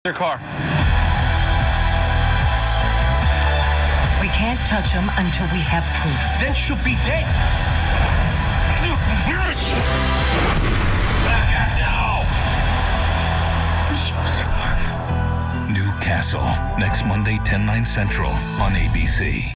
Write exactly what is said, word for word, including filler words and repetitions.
their car. We can't touch him until we have proof. Then she'll be dead. Newcastle, next Monday, ten, nine Central on A B C.